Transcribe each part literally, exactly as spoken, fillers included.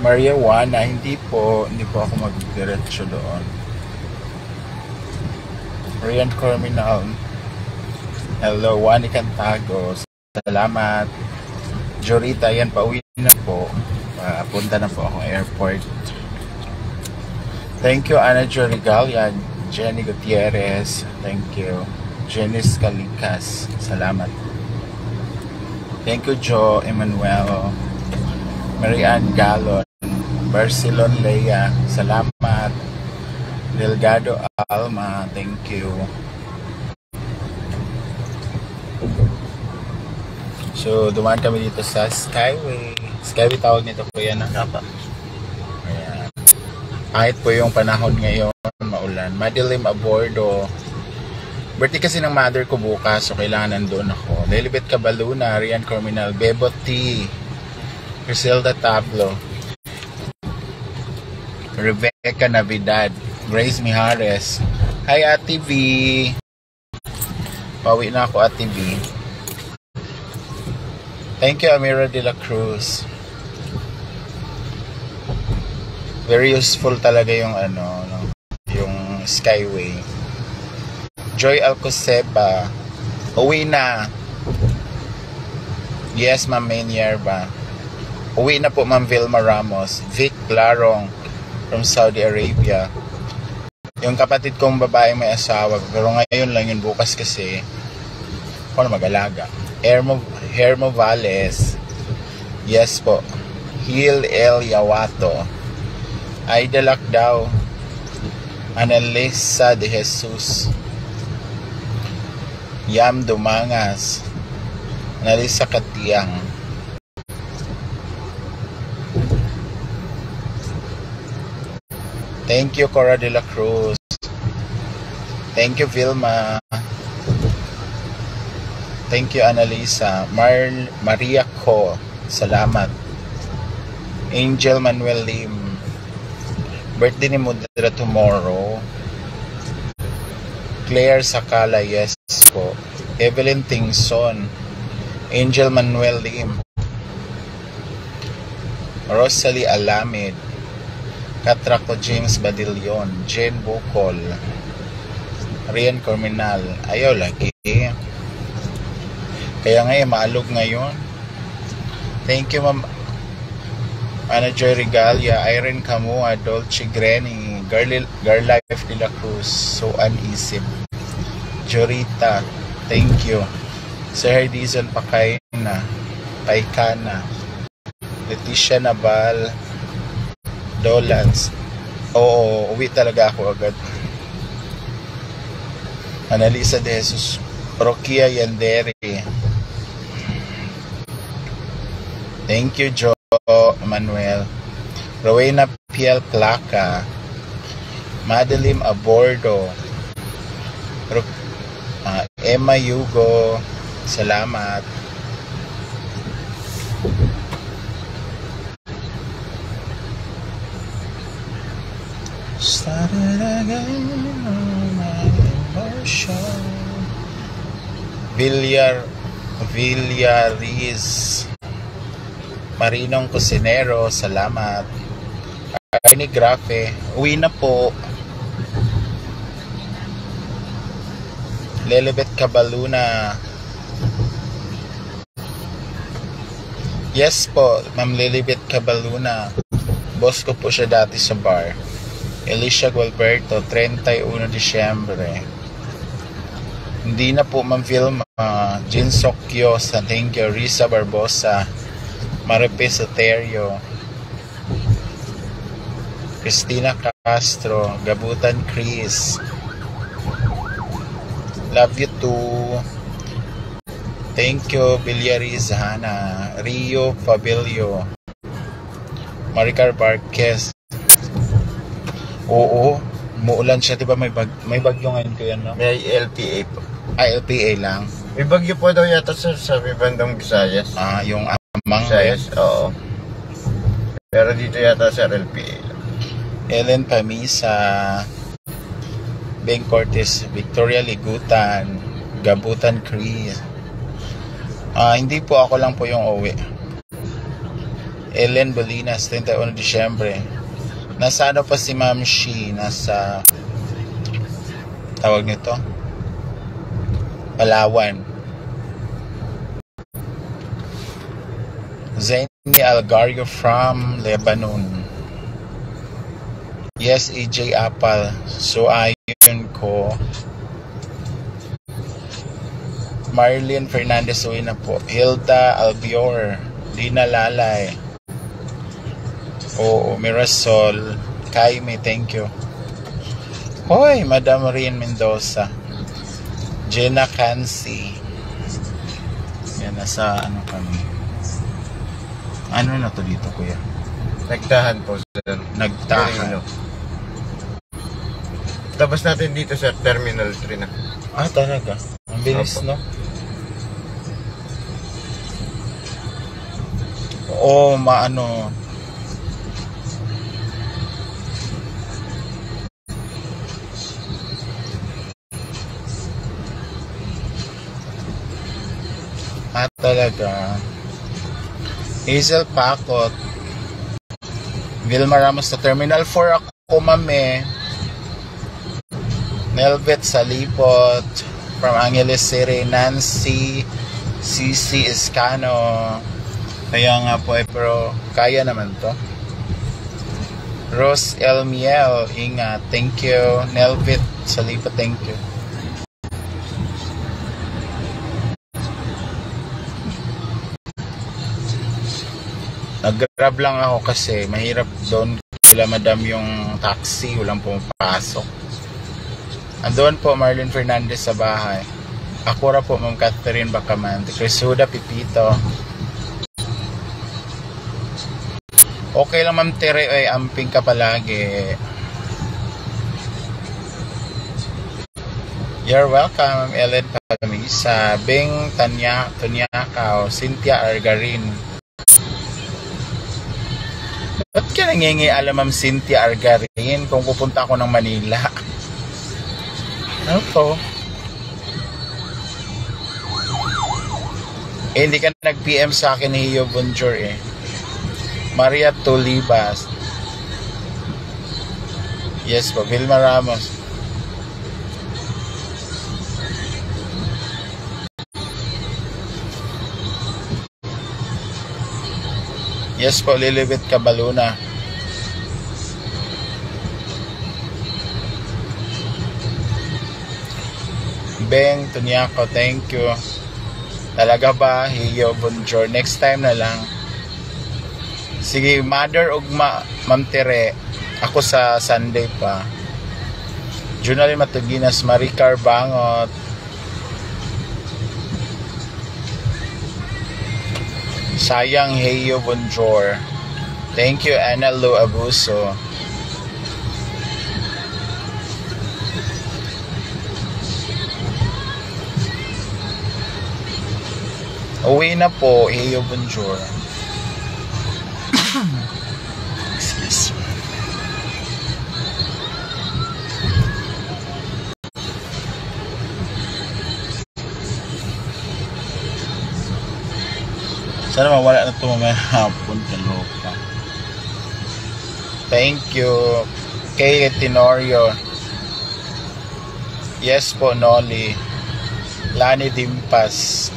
Maria Juana, hindi po, hindi po ako mag-diretso doon. Rian Corminal, hello. Wani Cantago, salamat. Jorita, yan, pauwi na po. Uh, punta na po akong airport. Thank you, Ana Jorigalia. Jenny Gutierrez, thank you. Janice Calikas, salamat. Thank you, Joe Emmanuel. Marianne Galon, Barcelon Leia, salamat. Delgado Alma, thank you. So, dumaan kami dito sa Skyway. Skyway tawag nito po yan, nakapa. Ayan. Kahit po yung panahon ngayon, maulan. Madilim abordo. Birthday kasi ng mother ko bukas, so kailangan nandun ako. Lilibet Cabaluna, Rian Corminal, Bebo T, Griselda Tablo, Rebecca Navidad, Grace Mijares. Hi Ate V. Pawi na ako Ate V. Thank you Amira de la Cruz. Very useful talaga yung ano, yung Skyway. Joy Alcoseba, uwi na. Yes, Ma'am Mainier ba? Uwi na po Ma'am Vilma Ramos. Vic Larong from Saudi Arabia. Yung kapatid kong babae may asawa, pero ngayon lang yun, bukas kasi ako na mag-alaga. Hermo, Hermo Valles, yes po. Hil El Yawato, Aida Lakdaw, Analisa de Jesus, Yam Dumangas, Analisa Katiang, thank you Cora de la Cruz, thank you Vilma, thank you Analisa, Mar Maria Co, salamat. Angel Manuel Lim, birthday ni Mudra tomorrow. Claire Sakala, yes po. Evelyn Tingson, Angel Manuel Lim, Rosalie Alamid, Catraco James Badillion, Jane Bukol, Rian Corminal. Ayaw lagi. Kaya nga eh, maalog ngayon. Thank you Ma'am Ana Joy Regalia, Irene Camua, Dolce Granny, Girl, Girl Life de la Cruz, so uneasy. Jorita, thank you. Sir Dizon Pakayna, Paikana, Leticia Nabal, Dolans. Oo, uwi talaga ako agad. Analisa de Jesus, Rokia Yandere. Thank you, Joe Manuel. Rowena Piel Placa, Madeline Abordo, uh, Emma Yugo, salamat. Started again on my emotion. Villar Villariz, Marinong Cusinero, salamat. Arnie Grafe, uwi na po. Lilibet Cabaluna, yes po Ma'am Lilibet Cabaluna, boss ko po siya dati sa bar. Alicia Gualberto, thirty-one Disyembre. Hindi na po Ma'am Vilma. Jin Sokyo, thank you. Risa Barbosa, Maripes Oterio, Cristina Castro, Gabutan Chris, love you too. Thank you Villariz Hana, Rio Fabelio, Maricar Barquez. Oo, muulan siya, diba? May, bag, may bagyo ngayon ko yan, no? May L P A po. Ah, L P A lang. May bagyo po daw yata sir sa bandang Visayas. Ah, yung amang Visayas, oo. Pero dito yata sa L P A lang. Ellen Pamisa, Beng Cortez, Victoria Ligutan, Gabutan Chris. Ah, hindi po ako lang po yung uwi. Ellen Bolinas, thirty-first de Disyembre. Nasa ano pa si Ma'am Shi? Nasa, tawag nito? Palawan. Zaini Algario from Lebanon. Yes, A J Apal. So, ayun ko. Marlene Fernandez, uwi na po. Hilda Albior. Lina Lalay. Oo, Mirasol. Kaime, thank you. Hoy, Madam Rian Mendoza. Jenna Cancy. Yan, nasa ano kami. Ano na to dito, kuya? Nagtahan po sir. Nagtahan. Tapos natin dito sa Terminal three na. Ah, talaga? Ang bilis, Opo. no? Oo, maano. Ah, talaga. Hazel Pacot. Vilma Ramos sa Terminal four ako, mame. Nelvet Salipot from Angeles City. Nancy C C Escano. Kaya nga po eh, pero kaya naman to. Rose L. Miel, ingat. Thank you. Nelvet Salipot, thank you. Nag-grab lang ako kasi mahirap doon kila madam yung taxi, walang pumapasok. Andoon po Marlene Fernandez sa bahay. Akura po Ma'am Catherine Bacamante. Chris Huda Pipito. Okay lang Ma'am Tere, ay amping ka palagi. You're welcome Ma'am Ellen Palamisa. Bing Tanya Tanyakaw. Cynthia Argarin. Ba't ka nangingi alam Ma'am Cynthia Argarin kung pupunta ako ng Manila? Ano to? Eh, hindi ka nag-P M sa akin ni Hio Bonjour eh. Maria Tolibas. Yes po, Vilma Ramos. Yes po, Lilibet Cabaluna. Beng Tunyako, thank you. Talaga ba, Hio Bonjour? Next time na lang. Sige, Mother Ugma, Ma'am Tere. Ako sa Sunday pa. Junal Matuginas, Maricar Bangot. Sayang, Hio Bonjour. Thank you, Ana Lu Abuso. Uwi na po, Hio Bonjour. Excuse me. Sana mawala na ito mamaya hapon, kaloka. Thank you. Kay Tenorio. Yes po, Noli. Lani Dimpas.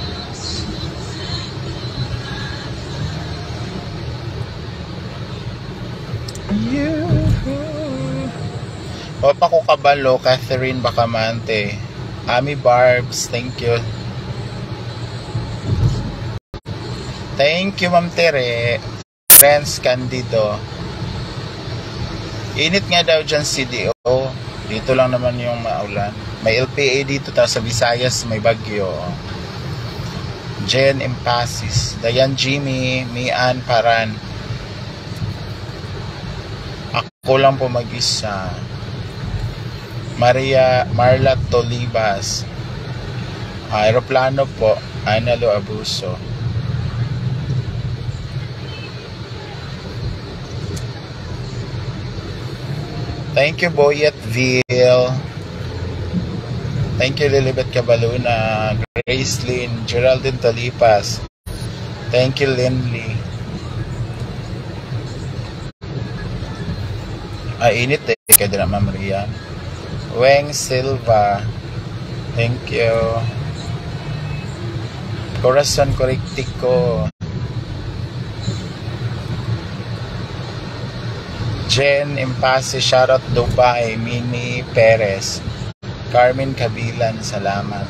Papa ko kabalo, Catherine Bacamante. Ami Barbs, thank you. Thank you, Ma'am Tere. Friends Candido. Init nga daw dyan C D O. Dito lang naman yung maulan. May L P A dito, tapos sa Visayas may bagyo. Jen Impasis. Dayan Jimmy. Mian Paran. Ako lang po mag-isa. Maria Marla Tolibas. Aeroplano po. Analo Abuso. Thank you, Boyetville. Thank you, Lilibet Cabaluna. Grace Lynn. Geraldine Tolipas. Thank you, Lindley. Ah, init eh. Kaya din na Ma'am Rian. Weng Silva. Thank you. Corazon Correctico. Jen Impase, shoutout Dubai. Mini Perez. Carmen Kabilan, salamat.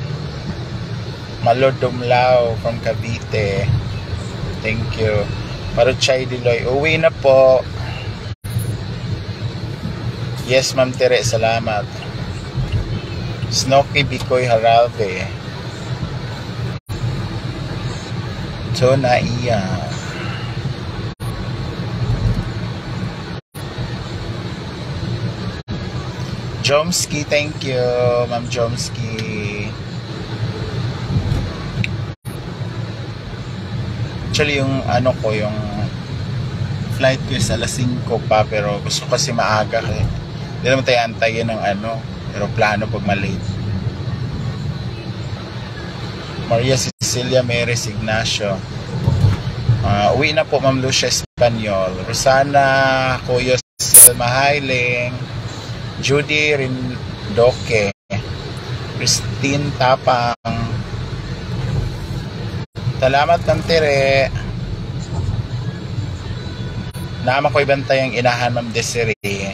Malo Dumlao from Cavite. Thank you. Paruchay Diloy. Uwi na po. Yes, Ma'am Tere, salamat. Snoky Bikoy Haralve. Tona Iya. Jomski, thank you, Ma'am Jomski. Actually, yung ano ko, yung flight ko is alas singko pa, pero gusto ko kasi maaga eh. Hindi naman tayo antayin ng ano, aeroplano pag malate. Maria Cecilia Meres Ignacio. Uh, uwi na po Ma'am Lucia Espanyol. Rosana Coyo Selma Hailing. Judy Rindoke. Christine Tapang. Salamat Ma'am Tere. Nama ko ibantay ang inahan Ma'am Desiree.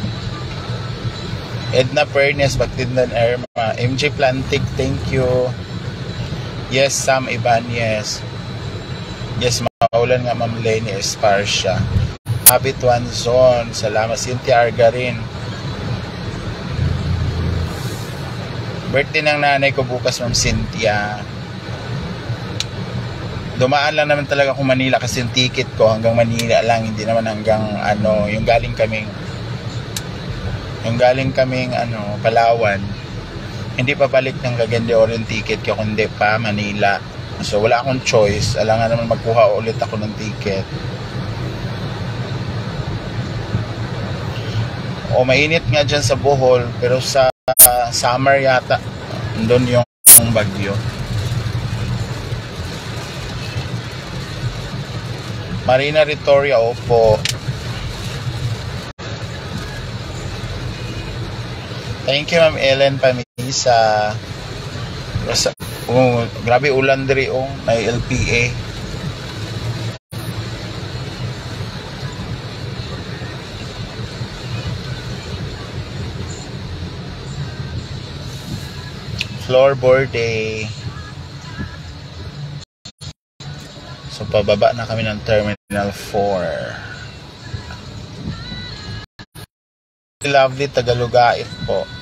Edna Pernes, Bagtindan Erma. M J Plantig, thank you. Yes, Sam Ibanez. Yes, maulan nga Ma'am Lenny Esparcia. Abit Wanzon, salamat. Cynthia Argarin. Birthday ng nanay ko bukas Ma'am Cynthia. Dumaan lang naman talaga ako Manila kasi yung ticket ko hanggang Manila lang, hindi naman hanggang ano, yung galing kaming yung galing kaming ano, Palawan. Hindi pa balik ng Cagayan de Oro yung ticket ko, kundi pa Manila. So wala akong choice, alangan naman magkuha ulit ako ng ticket. O mainit nga dyan sa Bohol, pero sa uh, summer yata doon yung, yung bagyo. Marina Ritoria, opo. Thank you Ma'am Ellen Pamisa. Oh, grabe ulan diri oh, may L P A. Floorboard day. So pababa na kami ng Terminal four. Lovely Tagalogait po.